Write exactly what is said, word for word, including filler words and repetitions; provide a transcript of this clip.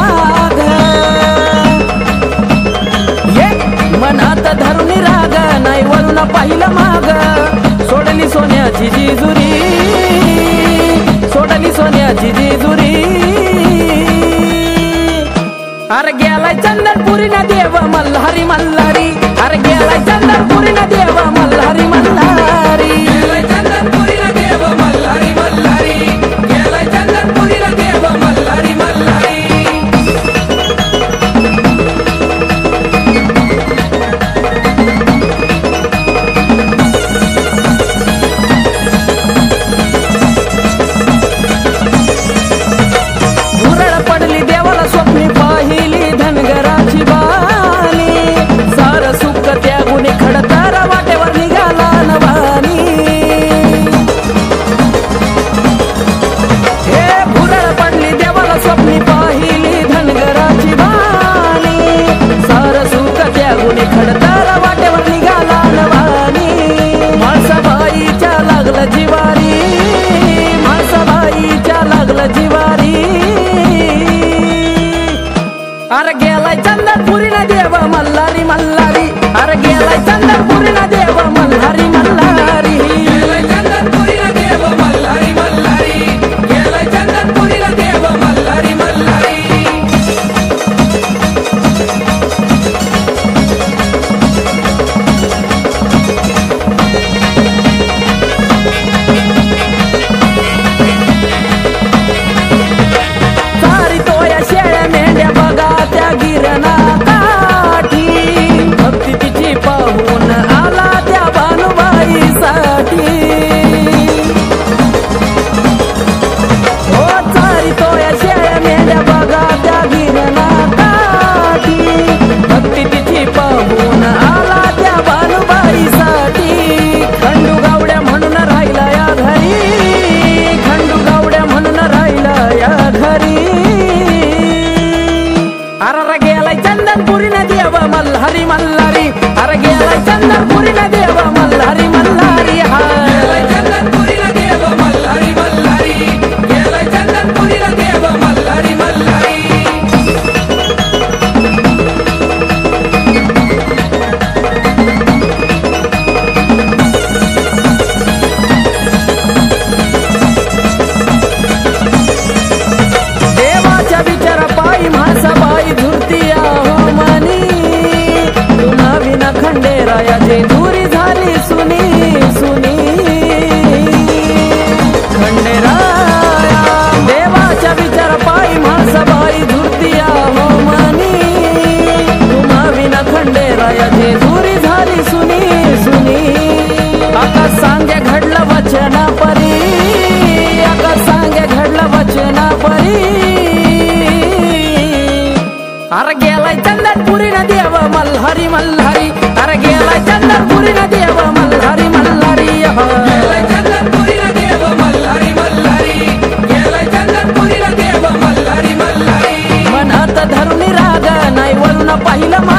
माग ये मनात धरुनी राग नाही वळून पाहिलं माग सोडली सोन्याची जिजुरी सोडली सोन्याची जिजुरी अरे गेलाय चंदनपुरी ना देव मल्हारी मल्हारी अरे गेलाय चंदनपुरी ना देव मल्हारी मल्हारी गेलाय चंदनपुरी ना देव मल्हारी मल्हारी गेलाय चंदनपुरी ना देव मल्हारी मल्हारी धुरळ पडली देवाला स्वप्नी पाहिली धनगराची बाणी सार सुख त्यागुनी खडतार वाटेवर निघाला नवानी हे धुरळ पडली देवाला स्वप्नी पाहिली धनगराची बाणी सार सुख त्यागुनी खडतार वाटेवर निघाला नवानी माळसाबाईच्या लागलं जिवारी माळसाबाईच्या लागलं जिवारी अरे गेलाय चंदनपुरी ना देव मल्हारी मल्हारी अरे गेलाय चंदनपुरी ना देव मल्हारी मल्हारी गेलाय चंदनपुरी ना देव मल्हारी मल्हारी गेलाय चंदनपुरी ना देव मल्हारी मल्हारी सारी तोया शेळ्या मेंढ्या बघा त्या गिरणा काठी भक्ती तिची पाहून आला त्या भानुबाईसाठी हो सारी तोया शेळ्या मेंढ्या बघा त्या गिरणा काठी भक्ती तिची पाहून आला त्या भानुबाईसाठी खंडू गावड्या म्हणून राहिला या घरी खंडू गावड्या म्हणून राहिला या घरी अरे गेलाय चंदनपुरी ना देव मल्हारी मल्हारी अरे गेलाय चंदनपुरी ना देव मल्हारी मल्हारी हा गेलाय चंदनपुरी ना देव मल्हारी मल्हारी गेलाय चंदनपुरी ना देव मल्हारी मल्हारी देवाच्या विचार पायी म्हाळसाबाई धुरतीया हो मनी तुना विना खंडेरायाची धुरी झाली सुनी सुनी खंडेराया देवाच्या विचार पायी म्हाळसाबाई धुरतीया हो मनी तुना विना खंडेरायाची धुरी झाली सुनी सुनी आका सांगे घडलं वचना परी आका सांगे घडलं वचना परी अरे गेलाय चंदनपुरी ना देव मल्हारी मल्हारी अरे गेलाय चंदनपुरी ना देव मल्हारी मल्हारी गेलाय चंदनपुरी ना देव मल्हारी मल्हारी गेलाय चंदनपुरी ना देव मल्हारी मल्हारी मनात धरुनी राग नाही वळून पाहिलं